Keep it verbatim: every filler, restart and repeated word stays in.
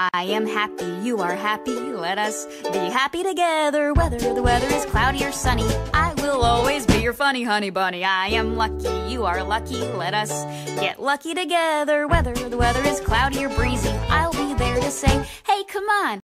I am happy, you are happy, let us be happy together. Whether the weather is cloudy or sunny, I will always be your funny honey bunny. I am lucky, you are lucky, let us get lucky together. Whether the weather is cloudy or breezy, I'll be there to say, hey, come on.